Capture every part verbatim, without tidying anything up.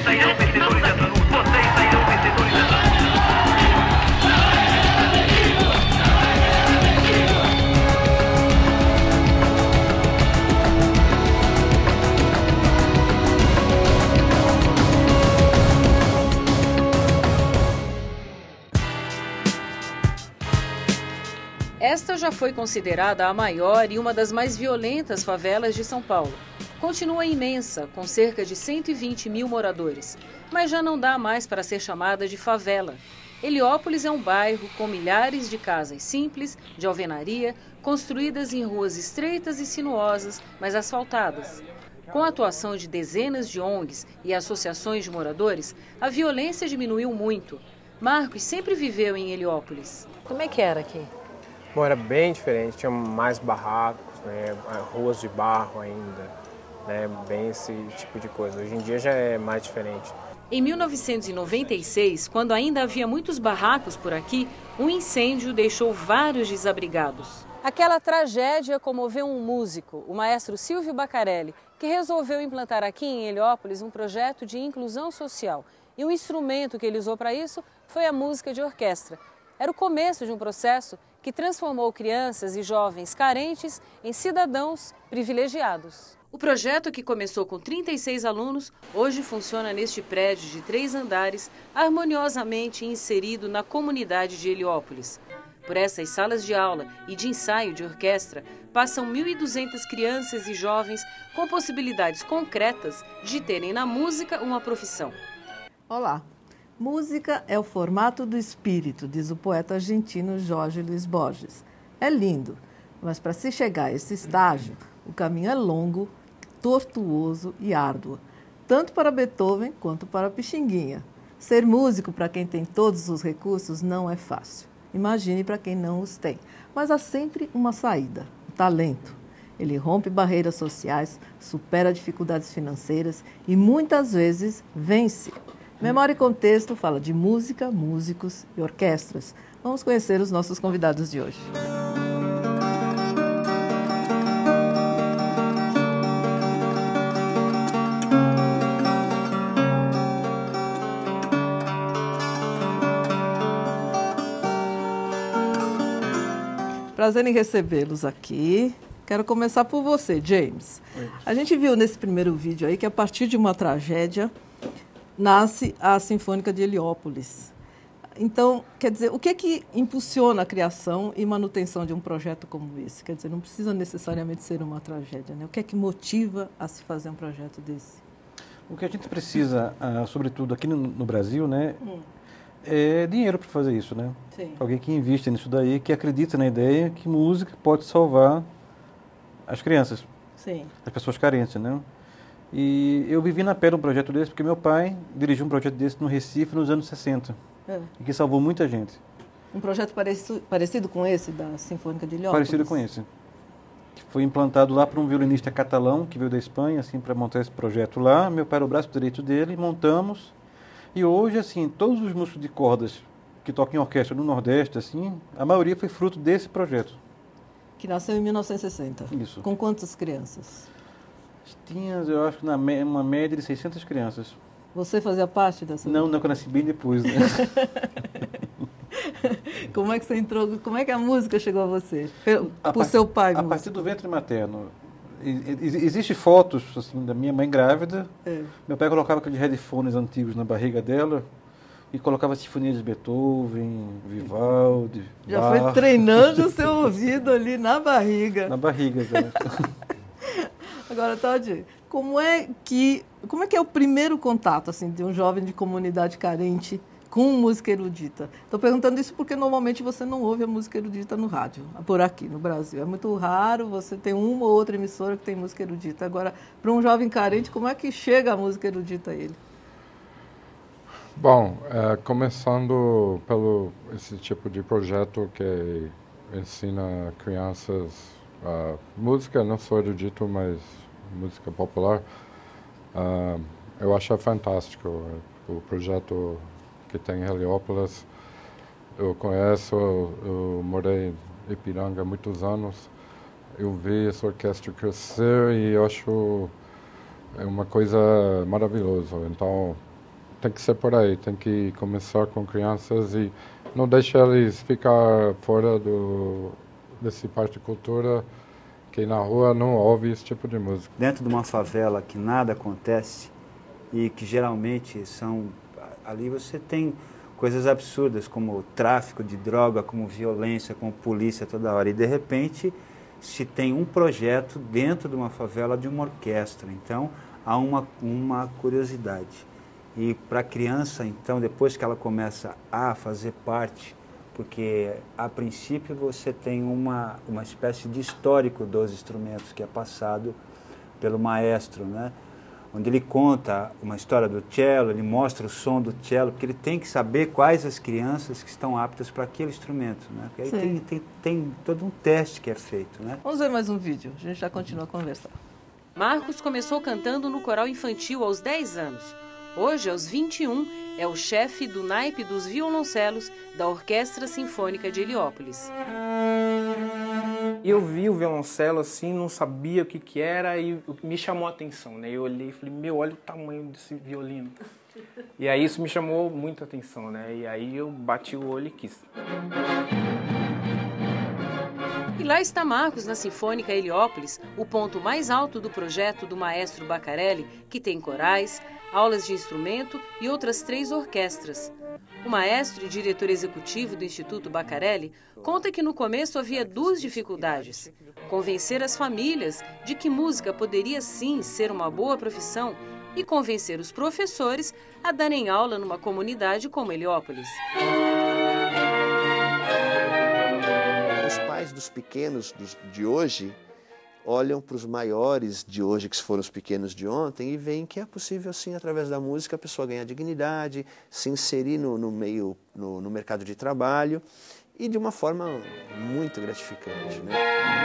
sairão vencedores dessa luta. Vocês sairão vencedores dessa luta. Esta já foi considerada a maior e uma das mais violentas favelas de São Paulo. Continua imensa, com cerca de cento e vinte mil moradores, mas já não dá mais para ser chamada de favela. Heliópolis é um bairro com milhares de casas simples, de alvenaria, construídas em ruas estreitas e sinuosas, mas asfaltadas. Com a atuação de dezenas de O N Gs e associações de moradores, a violência diminuiu muito. Marcos sempre viveu em Heliópolis. Como é que era aqui? Bom, era bem diferente, tinha mais barracos, né, ruas de barro ainda, né, bem esse tipo de coisa. Hoje em dia já é mais diferente. Em mil novecentos e noventa e seis, quando ainda havia muitos barracos por aqui, um incêndio deixou vários desabrigados. Aquela tragédia comoveu um músico, o maestro Silvio Bacarelli, que resolveu implantar aqui em Heliópolis um projeto de inclusão social. E o instrumento que ele usou para isso foi a música de orquestra. Era o começo de um processo que transformou crianças e jovens carentes em cidadãos privilegiados. O projeto, que começou com trinta e seis alunos, hoje funciona neste prédio de três andares, harmoniosamente inserido na comunidade de Heliópolis. Por essas salas de aula e de ensaio de orquestra, passam mil e duzentas crianças e jovens com possibilidades concretas de terem na música uma profissão. Olá! Música é o formato do espírito, diz o poeta argentino Jorge Luis Borges. É lindo, mas para se chegar a esse estágio, o caminho é longo, tortuoso e árduo, tanto para Beethoven quanto para Pixinguinha. Ser músico para quem tem todos os recursos não é fácil. Imagine para quem não os tem. Mas há sempre uma saída, o talento. Ele rompe barreiras sociais, supera dificuldades financeiras e muitas vezes vence. Memória e Contexto fala de música, músicos e orquestras. Vamos conhecer os nossos convidados de hoje. Prazer em recebê-los aqui. Quero começar por você, James. Oi. A gente viu nesse primeiro vídeo aí que a partir de uma tragédia nasce a Sinfônica de Heliópolis. Então, quer dizer, o que é que impulsiona a criação e manutenção de um projeto como esse? Quer dizer, não precisa necessariamente ser uma tragédia, né? O que é que motiva a se fazer um projeto desse? O que a gente precisa, ah, sobretudo aqui no, no Brasil, né, hum. é dinheiro para fazer isso, né? Sim. Alguém que investe nisso daí, que acredita na ideia que música pode salvar as crianças, Sim. as pessoas carentes, né? E eu vivi na pele um projeto desse porque meu pai dirigiu um projeto desse no Recife nos anos sessenta, é. e que salvou muita gente. Um projeto parecido, parecido com esse da Sinfônica de Heliópolis? Parecido com esse. Que foi implantado lá por um violinista catalão que veio da Espanha, assim, para montar esse projeto lá. Meu pai era o braço direito dele, montamos. E hoje, assim, todos os músicos de cordas que tocam em orquestra no Nordeste, assim, a maioria foi fruto desse projeto. Que nasceu em mil novecentos e sessenta. Isso. Com quantas crianças? Tinha, eu acho, na me- uma média de seiscentas crianças. Você fazia parte dessa? Não, não, que eu nasci bem depois, né? Como é que você entrou, como é que a música chegou a você? Por a part... seu pai? A música. Partir do ventre materno. Existem fotos, assim, da minha mãe grávida. É. Meu pai colocava aqueles headphones antigos na barriga dela e colocava sinfonia de Beethoven, Vivaldi, Já Bach. Foi treinando o seu ouvido ali na barriga. Na barriga, já. Agora, Todd, como é que como é que é o primeiro contato assim de um jovem de comunidade carente com música erudita? Estou perguntando isso porque normalmente você não ouve a música erudita no rádio, por aqui no Brasil. É muito raro você ter uma ou outra emissora que tem música erudita. Agora, para um jovem carente, como é que chega a música erudita a ele? Bom, é, começando pelo esse tipo de projeto que ensina crianças uh, música, não só erudito, mas música popular, uh, eu acho fantástico o projeto que tem em Heliópolis. Eu conheço, eu, eu morei em Ipiranga há muitos anos, eu vi essa orquestra crescer e eu acho é uma coisa maravilhosa. Então, tem que ser por aí, tem que começar com crianças e não deixar eles ficar fora do, desse parte de cultura, que na rua não ouve esse tipo de música. Dentro de uma favela que nada acontece e que geralmente são... Ali você tem coisas absurdas como tráfico de droga, como violência, como polícia toda hora. E de repente se tem um projeto dentro de uma favela de uma orquestra. Então há uma, uma curiosidade. E para a criança, então, depois que ela começa a fazer parte, porque a princípio você tem uma, uma espécie de histórico dos instrumentos que é passado pelo maestro, né? Onde ele conta uma história do cello, ele mostra o som do cello, porque ele tem que saber quais as crianças que estão aptas para aquele instrumento, né? Porque aí tem, tem, tem todo um teste que é feito, né? Vamos ver mais um vídeo, a gente já continua a conversar. Marcos começou cantando no coral infantil aos dez anos. Hoje, aos vinte e um, é o chefe do naipe dos violoncelos da Orquestra Sinfônica de Heliópolis. Eu vi o violoncelo assim, não sabia o que que era e me chamou a atenção, né? Eu olhei e falei, meu, olha o tamanho desse violino. E aí isso me chamou muito a atenção, né? E aí eu bati o olho e quis. E lá está Marcos na Sinfônica Heliópolis, o ponto mais alto do projeto do maestro Baccarelli, que tem corais, aulas de instrumento e outras três orquestras. O maestro e diretor executivo do Instituto Baccarelli conta que no começo havia duas dificuldades: convencer as famílias de que música poderia sim ser uma boa profissão e convencer os professores a darem aula numa comunidade como Heliópolis. Os pais dos pequenos dos, de hoje olham para os maiores de hoje, que foram os pequenos de ontem, e veem que é possível, sim, através da música, a pessoa ganhar dignidade, se inserir no, no meio, no, no mercado de trabalho, e de uma forma muito gratificante, né?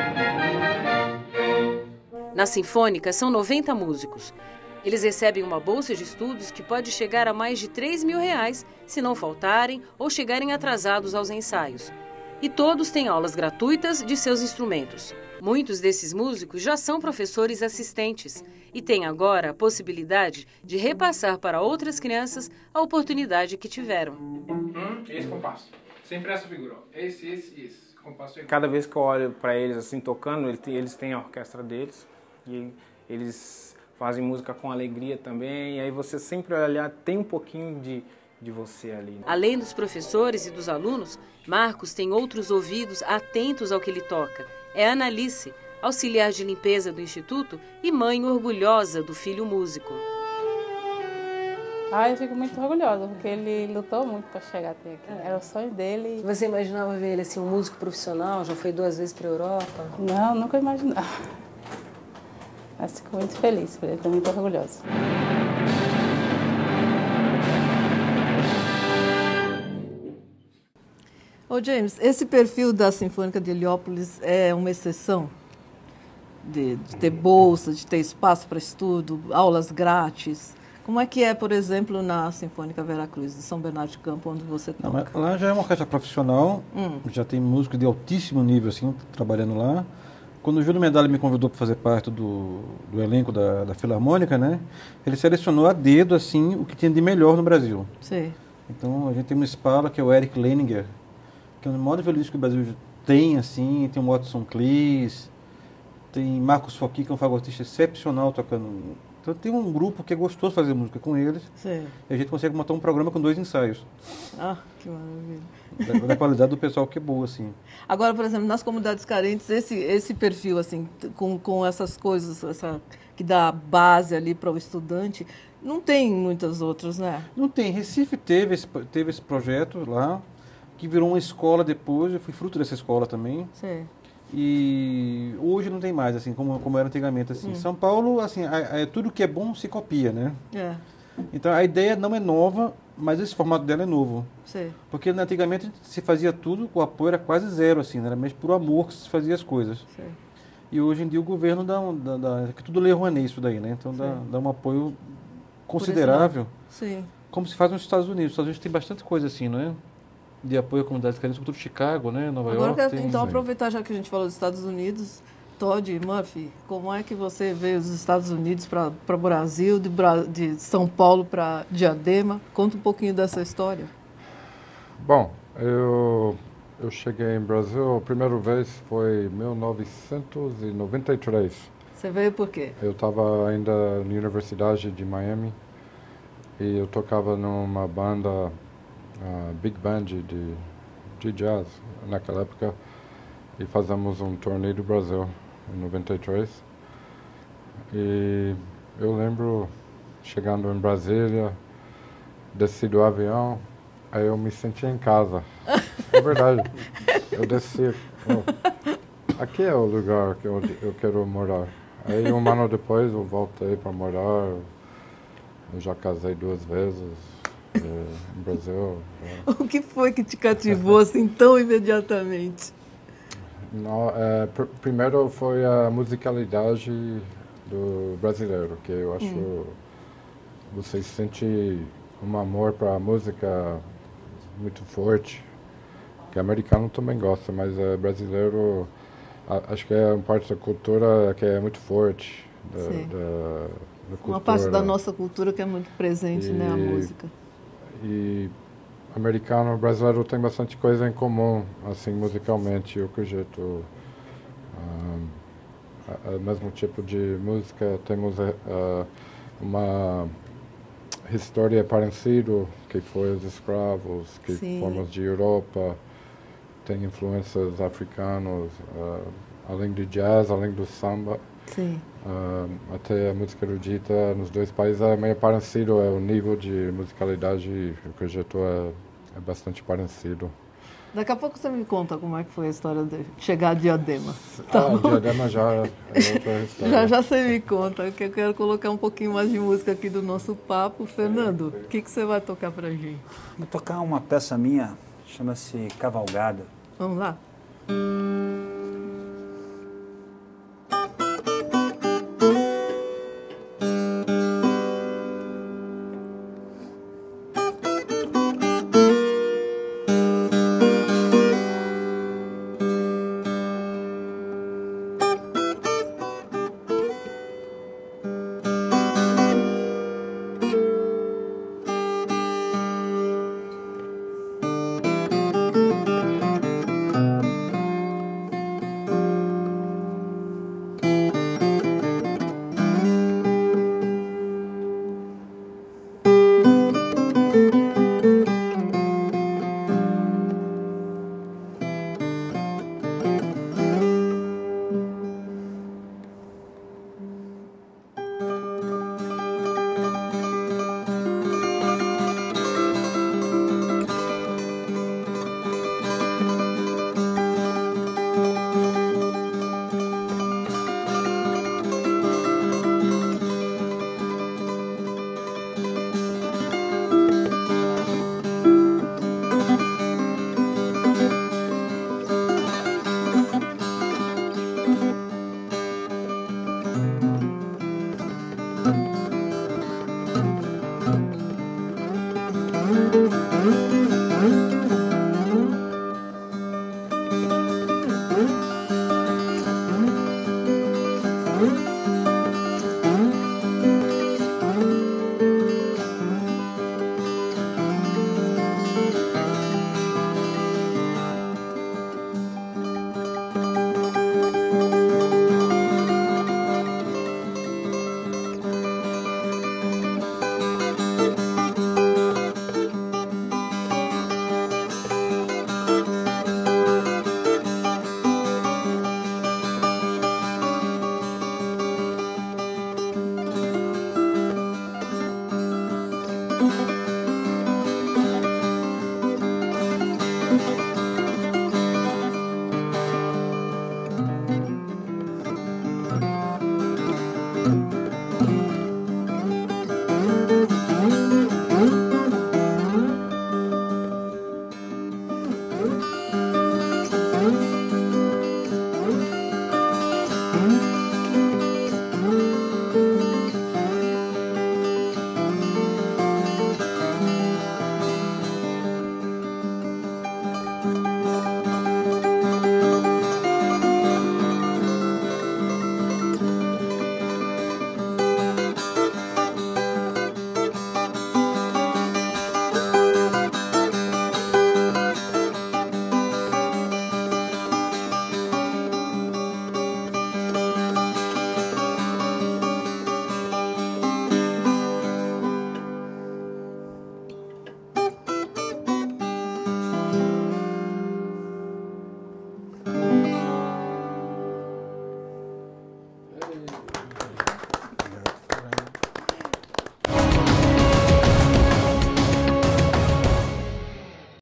Na Sinfônica são noventa músicos. Eles recebem uma bolsa de estudos que pode chegar a mais de três mil reais se não faltarem ou chegarem atrasados aos ensaios. E todos têm aulas gratuitas de seus instrumentos. Muitos desses músicos já são professores assistentes e têm agora a possibilidade de repassar para outras crianças a oportunidade que tiveram. Hum, esse compasso. Sempre essa figura. Esse, esse, esse. Compasso é... Cada vez que eu olho para eles assim tocando, eles têm a orquestra deles e eles fazem música com alegria também. E aí você sempre olhar, tem um pouquinho de, de você ali. Além dos professores e dos alunos, Marcos tem outros ouvidos atentos ao que ele toca. É Ana Alice, auxiliar de limpeza do Instituto e mãe orgulhosa do filho músico. Ah, eu fico muito orgulhosa, porque ele lutou muito para chegar até aqui. Era o sonho dele. Você imaginava ver ele assim, um músico profissional? Já foi duas vezes para a Europa? Não, nunca imaginava. Mas fico muito feliz por ele, estou muito orgulhosa. Ô James, esse perfil da Sinfônica de Heliópolis é uma exceção? De, de ter bolsa, de ter espaço para estudo, aulas grátis? Como é que é, por exemplo, na Sinfônica Veracruz, de São Bernardo de Campo, onde você toca? Não, lá já é uma orquestra profissional, hum. já tem músicos de altíssimo nível assim, trabalhando lá. Quando o Júlio Medalha me convidou para fazer parte do, do elenco da, da Filarmônica, né, ele selecionou a dedo assim, o que tinha de melhor no Brasil. Sim. Então a gente tem um espala, que é o Eric Leininger, que é o maior violista que o Brasil tem, assim, tem o Watson Cleese, tem Marcos Focchi, que é um fagotista excepcional tocando. Então tem um grupo que é gostoso fazer música com eles. Sim. E a gente consegue montar um programa com dois ensaios. Ah, que maravilha. Da, da qualidade do pessoal que é boa, assim. Agora, por exemplo, nas comunidades carentes, esse, esse perfil, assim, com, com essas coisas, essa, que dá base ali para o estudante, não tem muitas outras, né? Não tem. Recife teve esse, teve esse projeto lá, que virou uma escola depois, eu fui fruto dessa escola também. Sim. E hoje não tem mais, assim, como, como era antigamente, assim. Hum. São Paulo, assim, é, é, tudo que é bom se copia, né? É. Então, a ideia não é nova, mas esse formato dela é novo. Sim. Porque antigamente se fazia tudo, o apoio era quase zero, assim, né? Era mais por amor que se fazia as coisas. Sim. E hoje em dia o governo dá, um, dá, dá que tudo lê Rouanet isso daí, né? Então dá, dá um apoio considerável. Sim. Como se faz nos Estados Unidos. Os Estados Unidos tem bastante coisa assim, não é? De apoio à comunidade carente, sobretudo Chicago, né? Nova Agora, York. Agora, tem... então, aproveitar já que a gente falou dos Estados Unidos, Todd Murphy, como é que você veio dos Estados Unidos para o Brasil, de, Bra de São Paulo para Diadema? Conta um pouquinho dessa história. Bom, eu, eu cheguei em Brasil, a primeira vez foi em mil novecentos e noventa e três. Você veio por quê? Eu estava ainda na Universidade de Miami e eu tocava numa banda, uh, big band de, de jazz naquela época, e fazemos um torneio do Brasil em noventa e três. E eu lembro chegando em Brasília, desci do avião, aí eu me senti em casa. É verdade. Eu desci. Oh, aqui é o lugar que eu, eu quero morar. Aí um ano depois eu voltei para morar. Eu já casei duas vezes é, no Brasil. É. O que foi que te cativou assim tão imediatamente? Não, é, pr primeiro foi a musicalidade do brasileiro, que eu acho hum. você sente um amor para a música muito forte, que americano também gosta, mas é brasileiro, a, acho que é uma parte da cultura que é muito forte. Da, da, da cultura. Uma parte da nossa cultura que é muito presente, e, né, a música. E americano e brasileiro tem bastante coisa em comum, assim, musicalmente, eu acredito. Um, o mesmo tipo de música, temos uh, uma história parecida, que foi os escravos, que Sim. fomos de Europa, tem influências africanas, uh, além do jazz, além do samba. Sim. Uh, até a música erudita nos dois países é meio parecido, é o nível de musicalidade, eu acredito, é, é bastante parecido. Daqui a pouco você me conta como é que foi a história de chegar a Diadema. Tá ah, Diadema já é outra história. Já, já você me conta, porque eu quero colocar um pouquinho mais de música aqui do nosso papo. Fernando, o que, que você vai tocar pra gente? Vou tocar uma peça minha, chama-se Cavalgada. Vamos lá?